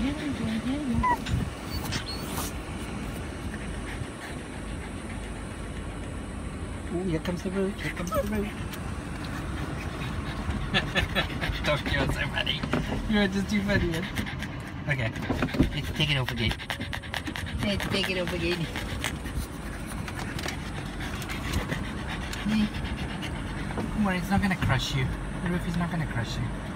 Oh, here comes the root. Here comes the root. Don't, you're so funny. You're just too funny, man. Okay, let's take it off again. Let's take it off again. Don't worry, it's not gonna crush you. The roof is not gonna crush you.